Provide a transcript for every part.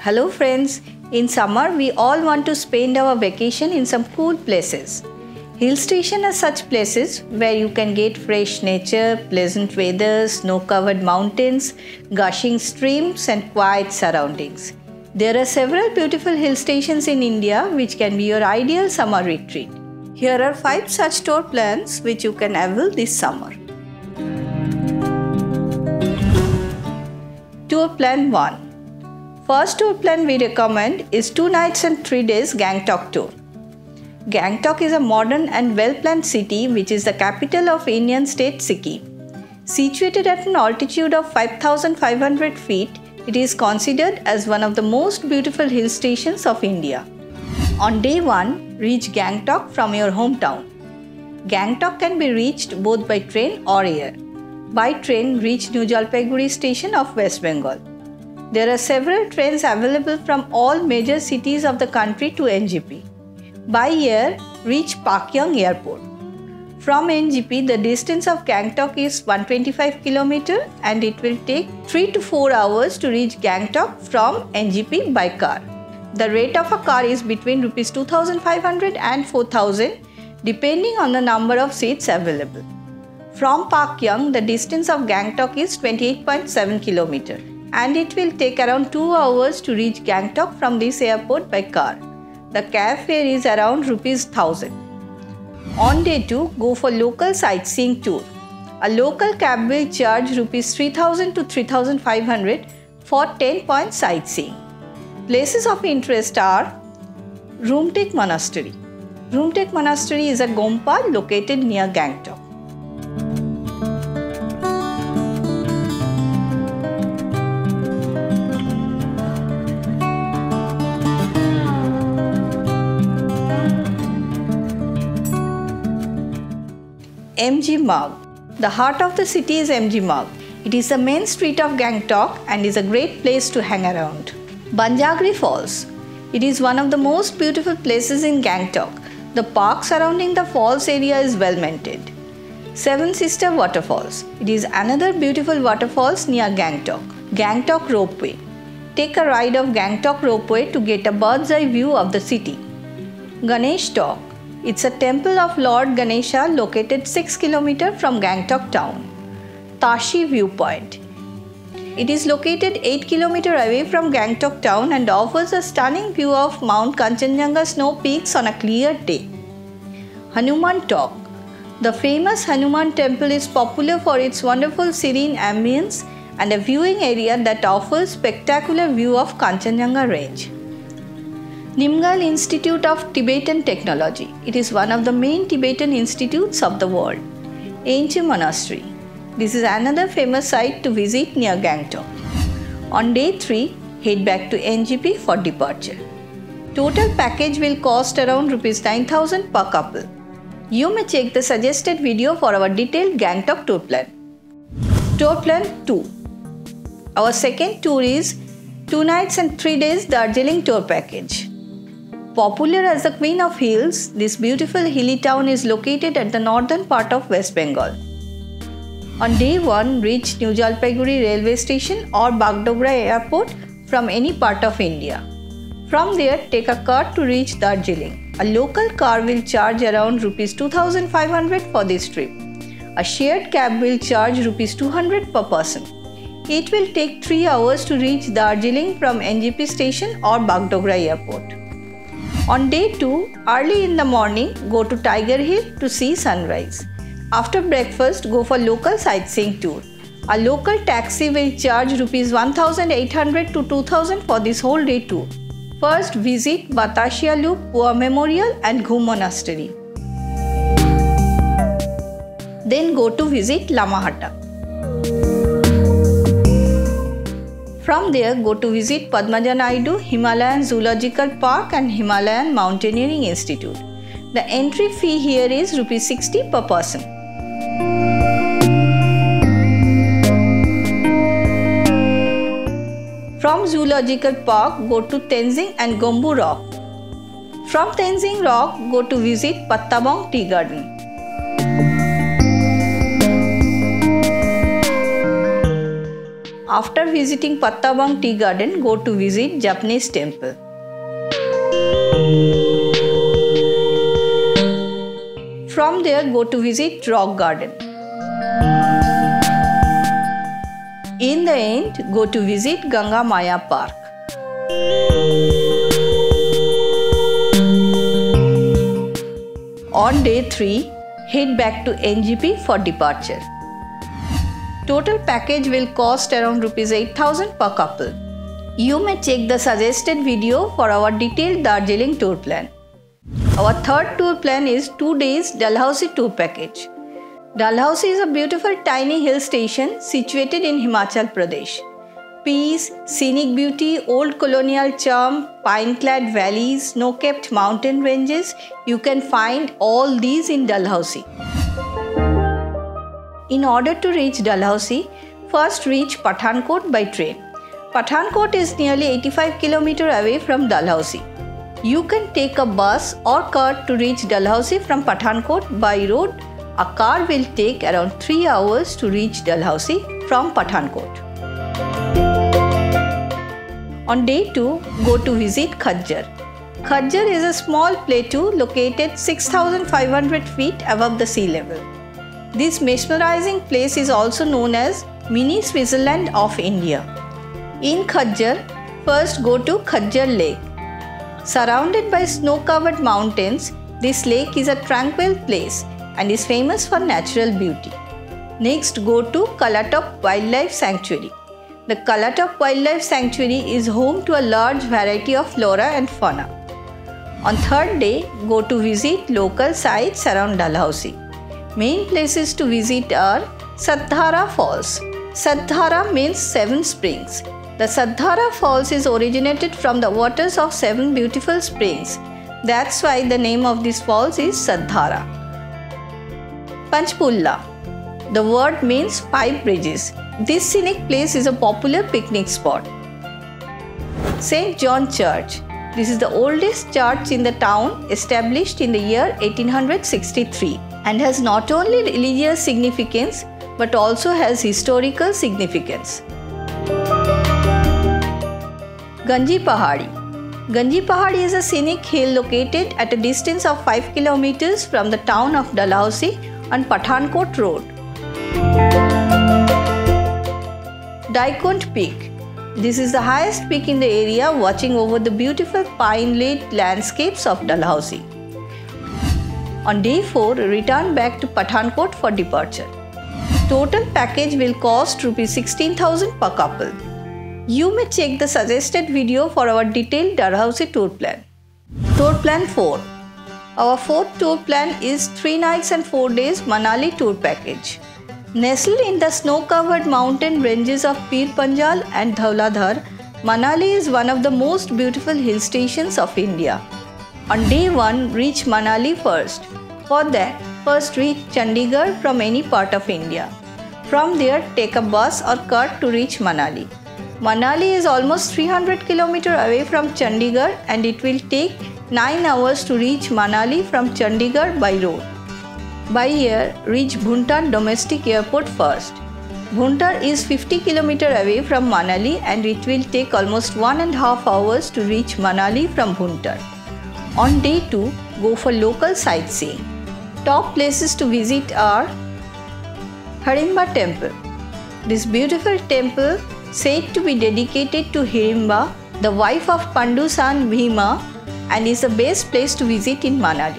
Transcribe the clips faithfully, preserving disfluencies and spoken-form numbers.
Hello friends, in summer we all want to spend our vacation in some cool places. Hill stations are such places where you can get fresh nature, pleasant weather, snow-covered mountains, gushing streams and quiet surroundings. There are several beautiful hill stations in India which can be your ideal summer retreat. Here are five such tour plans which you can avail this summer. Tour Plan one. First tour plan we recommend is two nights and three days Gangtok tour. Gangtok is a modern and well-planned city which is the capital of Indian state Sikkim. Situated at an altitude of five thousand five hundred feet, it is considered as one of the most beautiful hill stations of India. On day one, reach Gangtok from your hometown. Gangtok can be reached both by train or air. By train, reach New Jalpaiguri station of West Bengal. There are several trains available from all major cities of the country to N G P. By air, reach Pakyong Airport. From N G P, the distance of Gangtok is one hundred twenty-five kilometers and it will take three to four hours to reach Gangtok from N G P by car. The rate of a car is between rupees two thousand five hundred and four thousand depending on the number of seats available. From Pakyong, the distance of Gangtok is twenty-eight point seven kilometers and it will take around two hours to reach Gangtok from this airport by car. The cab fare is around rupees one thousand. On day two, go for local sightseeing tour. A local cab will charge rupees three thousand to three thousand five hundred for ten point sightseeing. Places of interest are Rumtek Monastery. Rumtek Monastery is a gompa located near Gangtok. M G Marg. The heart of the city is M G Marg. It is the main street of Gangtok and is a great place to hang around. Banjagri Falls. It is one of the most beautiful places in Gangtok. The park surrounding the falls area is well maintained. Seven Sister Waterfalls. It is another beautiful waterfalls near Gangtok. Gangtok Ropeway. Take a ride of Gangtok Ropeway to get a bird's eye view of the city. Ganesh Talk. It's a temple of Lord Ganesha located six kilometers from Gangtok town. Tashi Viewpoint. It is located eight kilometers away from Gangtok town and offers a stunning view of Mount Kanchenjunga snow peaks on a clear day. Hanuman Talk. The famous Hanuman temple is popular for its wonderful serene ambience and a viewing area that offers spectacular view of Kanchenjunga range. Nimgal Institute of Tibetan Technology. It is one of the main Tibetan institutes of the world. Enche Monastery. This is another famous site to visit near Gangtok. On day three, head back to N G P for departure. Total package will cost around rupees nine thousand per couple. You may check the suggested video for our detailed Gangtok tour plan. Tour Plan two. Our second tour is two nights and three days Darjeeling tour package. Popular as the Queen of Hills, this beautiful hilly town is located at the northern part of West Bengal. On day one, reach New Jalpaiguri railway station or Bagdogra airport from any part of India. From there, take a car to reach Darjeeling. A local car will charge around rupees two thousand five hundred for this trip. A shared cab will charge rupees two hundred per person. It will take three hours to reach Darjeeling from N G P station or Bagdogra airport. On day two, early in the morning, go to Tiger Hill to see sunrise. After breakfast, go for local sightseeing tour. A local taxi will charge rupees one thousand eight hundred to two thousand for this whole day tour. First, visit Batashia Loop, War Memorial and Ghum Monastery. Then go to visit Lamahata. From there, go to visit Padmaja Naidu, Himalayan Zoological Park and Himalayan Mountaineering Institute. The entry fee here is rupees sixty per person. From Zoological Park, go to Tenzing and Gombu Rock. From Tenzing Rock, go to visit Pattabong Tea Garden. After visiting Pattabang Tea Garden, go to visit Japanese temple. From there, go to visit Rock Garden. In the end, go to visit Ganga Maya Park. On day three, head back to N G P for departure. Total package will cost around rupees eight thousand per couple. You may check the suggested video for our detailed Darjeeling tour plan. Our third tour plan is two days Dalhousie tour package. Dalhousie is a beautiful tiny hill station situated in Himachal Pradesh. Peace, scenic beauty, old colonial charm, pine-clad valleys, snow-capped mountain ranges, you can find all these in Dalhousie. In order to reach Dalhousie, first reach Pathankot by train. Pathankot is nearly eighty-five kilometers away from Dalhousie. You can take a bus or cart to reach Dalhousie from Pathankot by road. A car will take around three hours to reach Dalhousie from Pathankot. On day two, go to visit Khajjar. Khajjar is a small plateau located six thousand five hundred feet above the sea level. This mesmerizing place is also known as Mini Switzerland of India. In Khajjar, first go to Khajjar Lake. Surrounded by snow-covered mountains, this lake is a tranquil place and is famous for natural beauty. Next, go to Kalatop Wildlife Sanctuary. The Kalatop Wildlife Sanctuary is home to a large variety of flora and fauna. On third day, go to visit local sites around Dalhousie. Main places to visit are Satdhara Falls. Satdhara means seven springs. The Satdhara Falls is originated from the waters of seven beautiful springs. That's why the name of this falls is Satdhara. Panchpulla. The word means five bridges. This scenic place is a popular picnic spot. Saint John Church. This is the oldest church in the town, established in the year eighteen sixty-three, and has not only religious significance but also has historical significance. Ganji Pahadi. Ganji Pahadi is a scenic hill located at a distance of five kilometers from the town of Dalhousie on Pathankot Road. Daikont Peak. This is the highest peak in the area, watching over the beautiful pine-lit landscapes of Dalhousie. On day four, return back to Pathankot for departure. Total package will cost rupees sixteen thousand per couple. You may check the suggested video for our detailed Dalhousie tour plan. Tour plan four. Our fourth tour plan is three nights and four days Manali tour package. Nestled in the snow-covered mountain ranges of Pir Panjal and Dhauladhar, Manali is one of the most beautiful hill stations of India. On day one, reach Manali first. For that, first reach Chandigarh from any part of India. From there, take a bus or cart to reach Manali. Manali is almost three hundred kilometers away from Chandigarh, and it will take nine hours to reach Manali from Chandigarh by road. By air, reach Bhuntar domestic airport first. Bhuntar is fifty kilometers away from Manali, and it will take almost one and a half hours to reach Manali from Bhuntar. On day two, go for local sightseeing. Top places to visit are Hirimba Temple. This beautiful temple, said to be dedicated to Hirimba, the wife of Pandu's son Bhima, and is the best place to visit in Manali.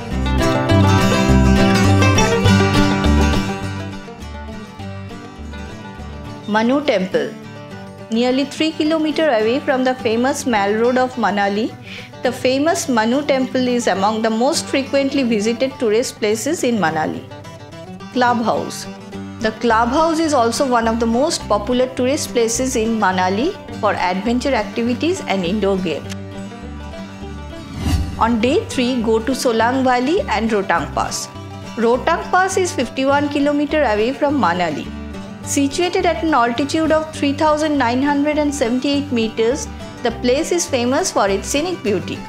Manu Temple. Nearly three kilometers away from the famous Mall Road of Manali, the famous Manu Temple is among the most frequently visited tourist places in Manali. Clubhouse. The clubhouse is also one of the most popular tourist places in Manali for adventure activities and indoor games. On day three, go to Solang Valley and Rotang Pass. Rotang Pass is fifty-one kilometers away from Manali. Situated at an altitude of three thousand nine hundred seventy-eight meters, the place is famous for its scenic beauty.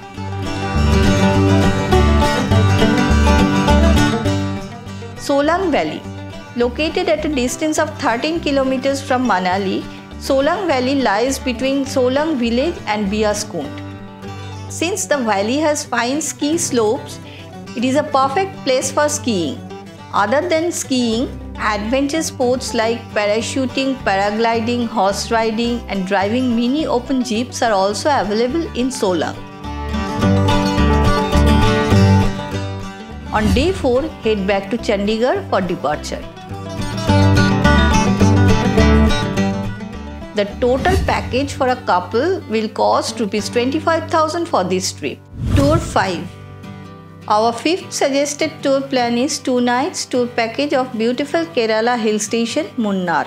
Solang Valley. Located at a distance of thirteen kilometers from Manali, Solang Valley lies between Solang village and Biaskund. Since the valley has fine ski slopes, it is a perfect place for skiing. Other than skiing, adventure sports like parachuting, paragliding, horse riding and driving mini open jeeps are also available in Solang. On day four, head back to Chandigarh for departure. The total package for a couple will cost rupees twenty-five thousand for this trip. Tour five. Our fifth suggested tour plan is two nights tour package of beautiful Kerala hill station Munnar.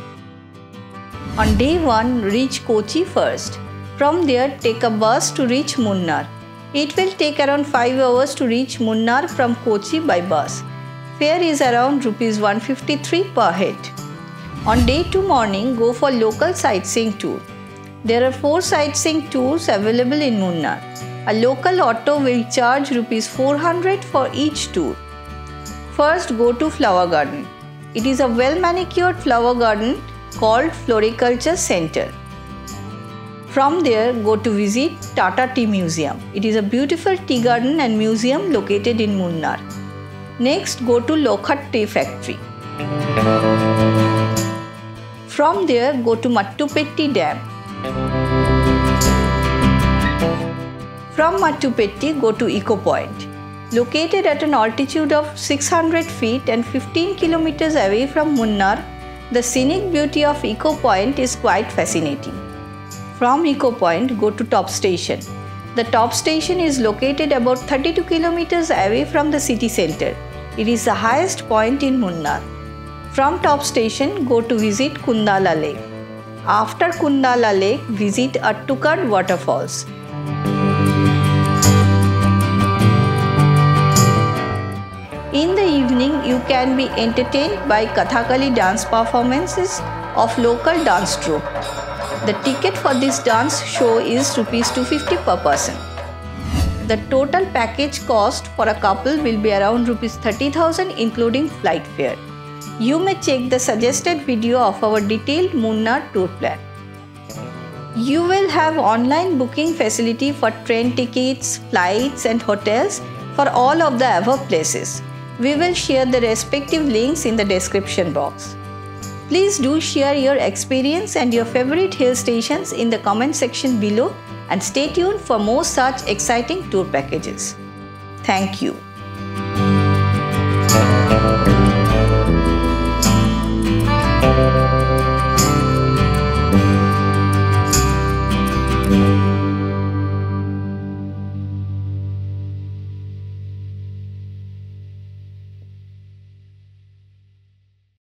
On day one, reach Kochi first. From there, take a bus to reach Munnar. It will take around five hours to reach Munnar from Kochi by bus. Fare is around rupees one hundred fifty-three per head. On day two morning, go for local sightseeing tour. There are four sightseeing tours available in Munnar. A local auto will charge rupees four hundred for each tour. First, go to Flower Garden. It is a well-manicured flower garden called Floriculture Center. From there, go to visit Tata Tea Museum. It is a beautiful tea garden and museum located in Munnar. Next, go to Lokhat Tea Factory. From there, go to Mattupetti Dam. From Mattupetti, go to Eco Point. Located at an altitude of six hundred feet and fifteen kilometers away from Munnar, the scenic beauty of Eco Point is quite fascinating. From Eco Point, go to Top Station. The Top Station is located about thirty-two kilometers away from the city center. It is the highest point in Munnar. From Top Station, go to visit Kundala Lake. After Kundala Lake, visit Attukad Waterfalls. In the evening, you can be entertained by Kathakali dance performances of local dance troupe. The ticket for this dance show is rupees two hundred fifty per person. The total package cost for a couple will be around rupees thirty thousand including flight fare. You may check the suggested video of our detailed Munnar tour plan. You will have online booking facility for train tickets, flights and hotels for all of the above places. We will share the respective links in the description box. Please do share your experience and your favorite hill stations in the comment section below and stay tuned for more such exciting tour packages. Thank you. Thank you.